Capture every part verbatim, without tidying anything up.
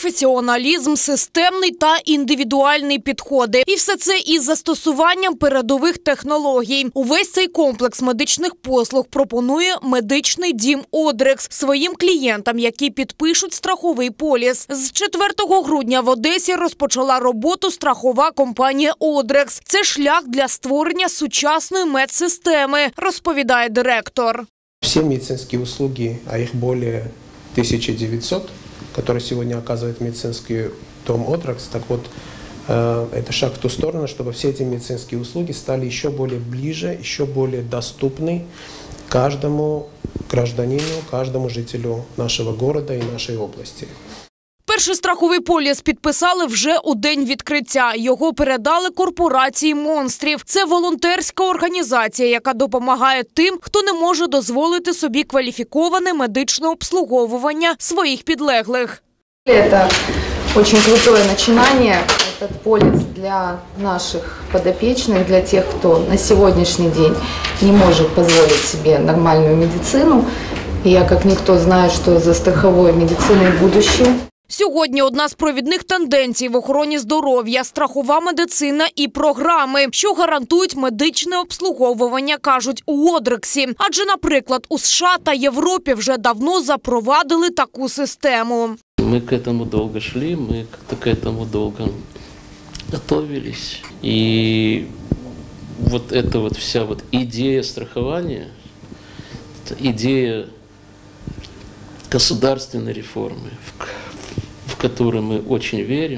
професіоналізм, системний та індивідуальний підходи. І все це із застосуванням передових технологій. Увесь цей комплекс медичних послуг пропонує медичний дім «Одрекс» своїм клієнтам, які підпишуть страховий поліс. З четвертого грудня в Одесі розпочала роботу страхова компанія «Одрекс». Це шлях для створення сучасної медсистеми, розповідає директор. Все медицинские услуги, а их более тысячи девятисот, которые сегодня оказывает медицинский дом «Одрекс», так вот, это шаг в ту сторону, чтобы все эти медицинские услуги стали еще более ближе, еще более доступны каждому гражданину, каждому жителю нашего города и нашей области. Перший страховий поліс підписали вже у день відкриття. Його передали корпорації «Монстрів». Це волонтерська організація, яка допомагає тим, хто не може дозволити собі кваліфіковане медичне обслуговування своїх підлеглих. Це дуже крутое начинание. Этот полис для наших подопечных, для тех, кто на сегодняшний день не может позволить себе нормальную медицину. И я, как никто, знаю, что за страховой медициной будущее. Сьогодні одна з провідних тенденцій в охороні здоров'я – страхова медицина і програми, що гарантують медичне обслуговування, кажуть у «Одрексі». Адже, наприклад, у США та Європі вже давно запровадили таку систему. Мы к этому долго шли, мы как-то к этому долго готовились. И вот эта вот вся вот идея страхования, идея государственной реформы, в, в которую мы очень верим,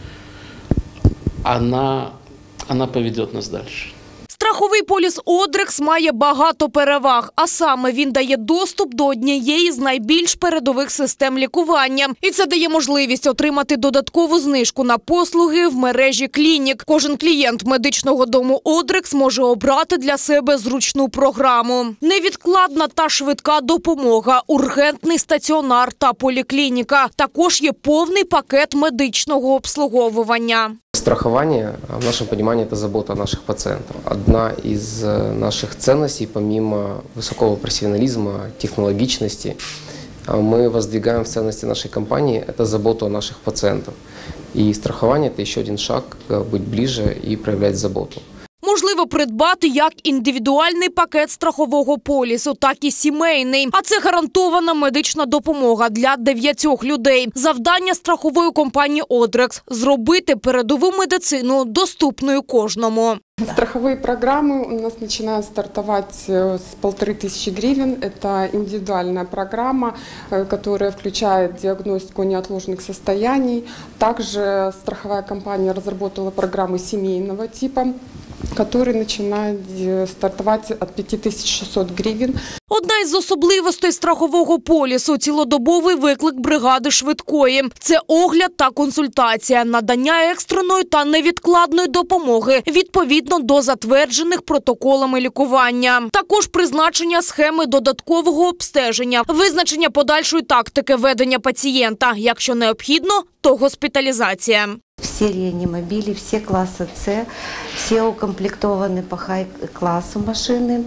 она, она поведет нас дальше. Страховий поліс «Одрекс» має багато переваг, а саме він дає доступ до однієї з найбільш передових систем лікування. І це дає можливість отримати додаткову знижку на послуги в мережі клінік. Кожен клієнт медичного дому «Одрекс» може обрати для себе зручну програму. Невідкладна та швидка допомога, ургентний стаціонар та поліклініка. Також є повний пакет медичного обслуговування. Страхование, в нашем понимании, это забота о наших пациентов. Одна из наших ценностей, помимо высокого профессионализма, технологичности, мы воздвигаем в ценности нашей компании – это заботу о наших пациентах. И страхование – это еще один шаг быть ближе и проявлять заботу. Можливо придбати як індивідуальний пакет страхового полісу, так і сімейний. А це гарантована медична допомога для дев'ятьох людей. Завдання страхової компанії «Одрекс» – зробити передову медицину доступною кожному. Страховые программы у нас начинают стартовать с полторы тысячи гривен. Это индивидуальная программа, которая включает диагностику неотложных состояний. Также страховая компания разработала программы семейного типа, которые начинают стартовать от пяти тысяч шестисот гривен. Одна із особливостей страхового полісу – цілодобовий виклик бригади швидкої. Це огляд та консультація, надання екстреної та невідкладної допомоги відповідно до затверджених протоколами лікування. Також призначення схеми додаткового обстеження, визначення подальшої тактики ведення пацієнта. Якщо необхідно, то госпіталізація. Все реанимобили, все класса С, все укомплектованы по хай-классу машины.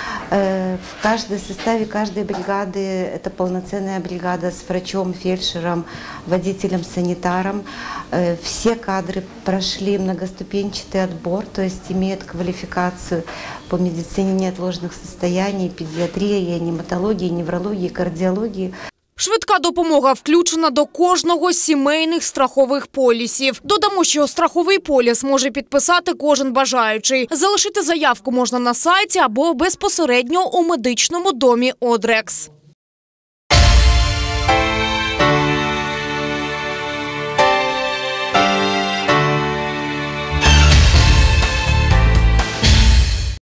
В каждой составе каждой бригады это полноценная бригада с врачом, фельдшером, водителем, санитаром. Все кадры прошли многоступенчатый отбор, то есть имеют квалификацию по медицине неотложных состояний, педиатрии, реаниматологии, неврологии, кардиологии. Швидка допомога включена до кожного з сімейних страхових полісів. Додамо, що страховий поліс може підписати кожен бажаючий. Залишити заявку можна на сайті або безпосередньо у медичному домі «Одрекс».